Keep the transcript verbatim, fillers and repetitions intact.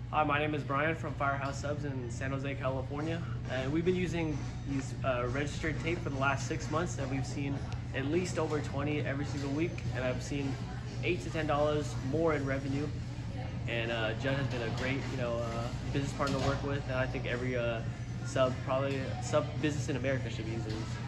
Hi, my name is Brian from Firehouse Subs in San Jose, California. And we've been using these uh, registered tape for the last six months, and we've seen at least over twenty every single week. And I've seen eight to ten dollars more in revenue. And uh, Judd has been a great, you know, uh, business partner to work with. And I think every uh, sub, probably sub business in America should be using these.